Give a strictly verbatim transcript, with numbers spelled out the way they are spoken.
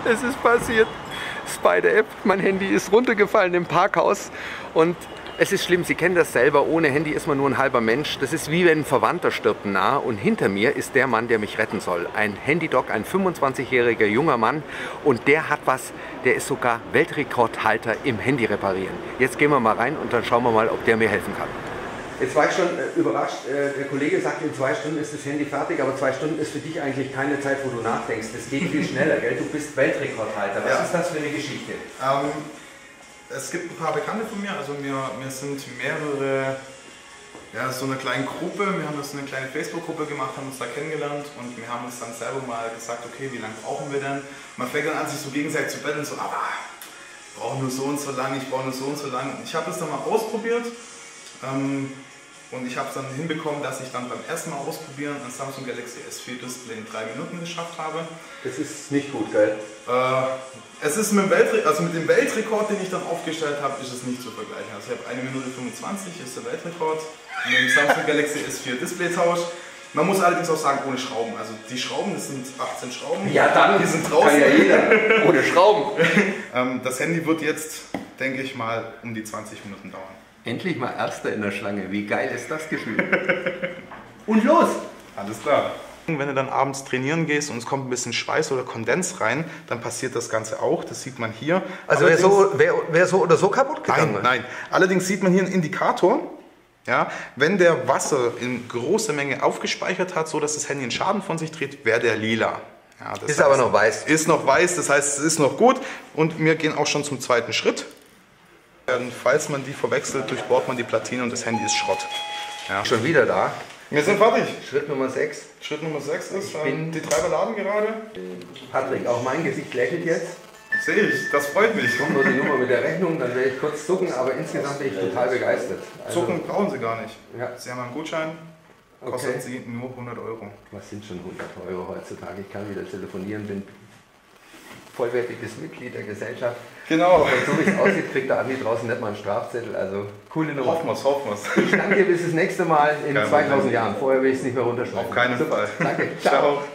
Es ist passiert. Spider-App, mein Handy ist runtergefallen im Parkhaus und es ist schlimm, Sie kennen das selber, ohne Handy ist man nur ein halber Mensch. Das ist wie wenn ein Verwandter stirbt nah und hinter mir ist der Mann, der mich retten soll. Ein Handydoc, ein fünfundzwanzigjähriger junger Mann und der hat was, der ist sogar Weltrekordhalter im Handy reparieren. Jetzt gehen wir mal rein und dann schauen wir mal, ob der mir helfen kann. Jetzt war ich schon äh, überrascht, äh, der Kollege sagt, in zwei Stunden ist das Handy fertig, aber zwei Stunden ist für dich eigentlich keine Zeit, wo du nachdenkst. Das geht viel schneller, gell? Du bist Weltrekordhalter. Was ja. ist das für eine Geschichte? Ähm, es gibt ein paar Bekannte von mir, also wir, wir sind mehrere, ja, so eine kleine Gruppe, wir haben das eine kleine Facebook-Gruppe gemacht, haben uns da kennengelernt und wir haben uns dann selber mal gesagt, okay, wie lange brauchen wir denn? Man fängt dann an, sich so gegenseitig zu betteln, so, aber ich brauche nur so und so lang, ich brauche nur so und so lang. Ich habe das dann mal ausprobiert. Ähm, Und ich habe es dann hinbekommen, dass ich dann beim ersten Mal ausprobieren ein Samsung Galaxy S vier Display in drei Minuten geschafft habe. Das ist nicht gut, gell? Äh, es ist mit dem, Weltre also mit dem Weltrekord, den ich dann aufgestellt habe, ist es nicht zu vergleichen. Also ich habe eine Minute fünfundzwanzig, ist der Weltrekord, mit dem Samsung Galaxy S vier Displaytausch. Man muss allerdings auch sagen, ohne Schrauben. Also die Schrauben, das sind achtzehn Schrauben. Ja, dann die sind draußen. Kann ja jeder. Ohne Schrauben. ähm, das Handy wird jetzt, denke ich mal, um die zwanzig Minuten dauern. Endlich mal Erster in der Schlange. Wie geil ist das Gefühl? Und los! Alles klar. Wenn du dann abends trainieren gehst und es kommt ein bisschen Schweiß oder Kondens rein, dann passiert das Ganze auch. Das sieht man hier. Also wäre so, wär, wär so oder so kaputt gegangen? Nein, nein. Allerdings sieht man hier einen Indikator. Ja, wenn der Wasser in großer Menge aufgespeichert hat, so dass das Handy einen Schaden von sich trägt, wäre der lila. Ja, das ist heißt, aber noch weiß. Ist noch weiß, das heißt, es ist noch gut. Und wir gehen auch schon zum zweiten Schritt. Falls man die verwechselt, durchbohrt man die Platine und das Handy ist Schrott. Ja. Schon wieder da. Wir sind fertig. Schritt Nummer sechs. Schritt Nummer sechs ist, ich bin die Treiber laden gerade. Patrick, auch mein Gesicht lächelt jetzt. Sehe ich, das freut mich. Kommt nur die Nummer mit der Rechnung, dann werde ich kurz zucken, aber insgesamt bin ich total begeistert. Also, zucken brauchen Sie gar nicht. Ja. Sie haben einen Gutschein, kostet okay. Sie nur hundert Euro. Was sind schon hundert Euro heutzutage? Ich kann wieder telefonieren, bin vollwertiges Mitglied der Gesellschaft. Genau. Und so wie es aussieht, kriegt der Andi draußen nicht mal einen Strafzettel. Also coole Nummer. Hoffen wir es, hoffen wir es. Ich danke dir bis das nächste Mal in Kein zweitausend Problem. Jahren. Vorher will ich es nicht mehr runterschreiben. Auf keinen Super. Fall. Danke. Ciao. Ciao.